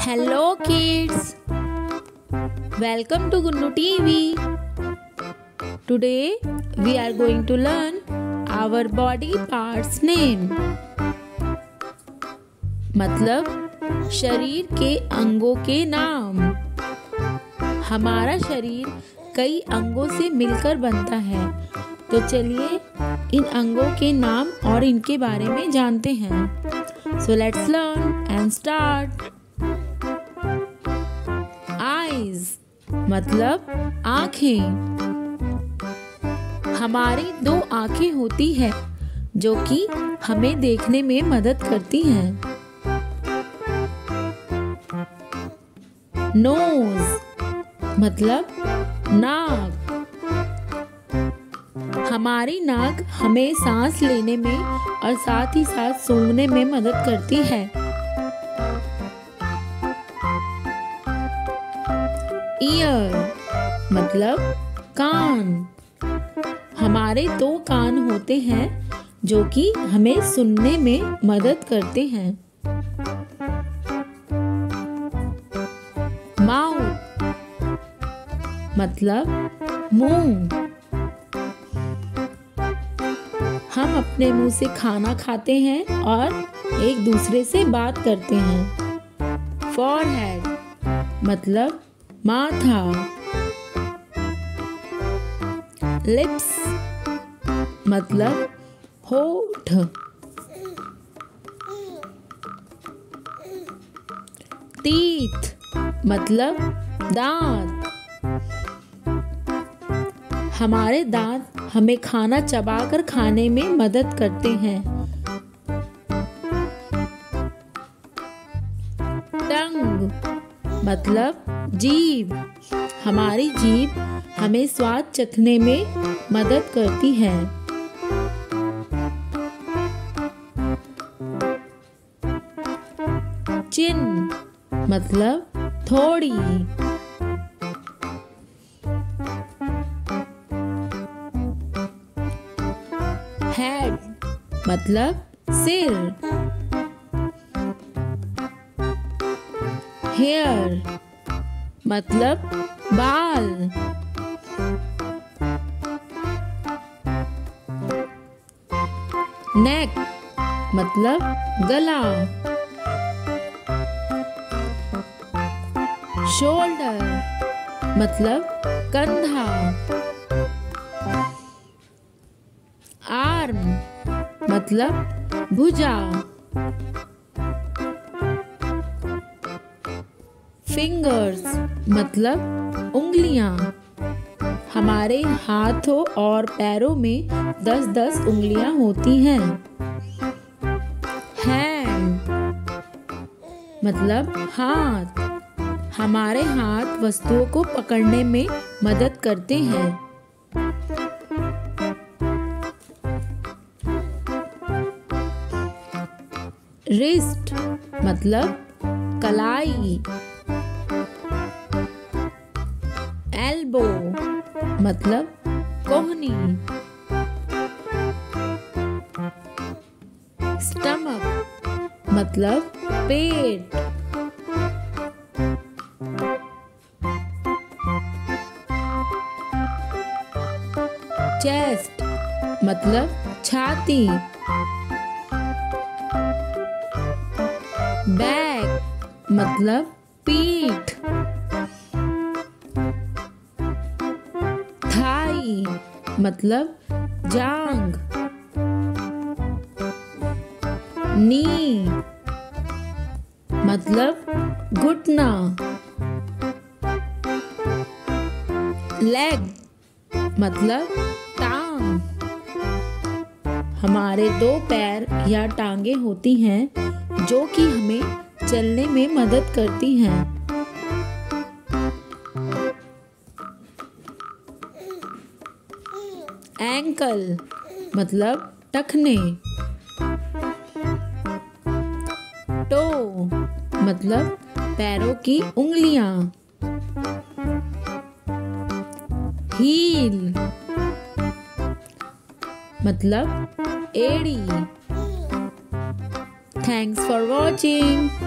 Hello kids, welcome to Gunnu TV. Today we are going to learn our body parts name. मतलब शरीर के अंगों के नाम। हमारा शरीर कई अंगों से मिलकर बनता है, तो चलिए इन अंगों के नाम और इनके बारे में जानते हैं। So let's learn and start. Eyes मतलब आँखें। हमारी दो आँखें होती है जो कि हमें देखने में मदद करती हैं। नोज मतलब नाक। हमारी नाक हमें सांस लेने में और साथ ही साथ सूंघने में मदद करती है। ईयर मतलब कान। हमारे दो कान होते हैं जो कि हमें सुनने में मदद करते हैं। माउथ मतलब मुंह। हम अपने मुंह से खाना खाते हैं और एक दूसरे से बात करते हैं। फॉरहेड मतलब माथा। लिप्स मतलब होठ। टीथ मतलब दांत। हमारे दांत हमें खाना चबाकर खाने में मदद करते हैं। टंग मतलब जीभ। हमारी जीभ हमें स्वाद चखने में मदद करती है। चिन मतलब थोड़ी। हेड मतलब सिर। हेयर मतलब बाल। नेक मतलब गला। शोल्डर मतलब कंधा। आर्म मतलब भुजा। फिंगर्स मतलब उंगलियां। हमारे हाथों और पैरों में 10-10 उंगलियां होती हैं। हैंड मतलब हाथ। हमारे हाथ वस्तुओं को पकड़ने में मदद करते हैं। रिस्ट मतलब कलाई। एल्बो मतलब कोहनी। स्टमक मतलब पेट। चेस्ट मतलब छाती। बैक मतलब पीठ। थाई मतलब जांग। नी मतलब घुटना। लेग मतलब टांग। हमारे दो पैर या टांगे होती हैं जो कि हमें चलने में मदद करती हैं। एंकल मतलब टखने। टो मतलब पैरों की उंगलियां। हील मतलब एड़ी। Thanks for watching.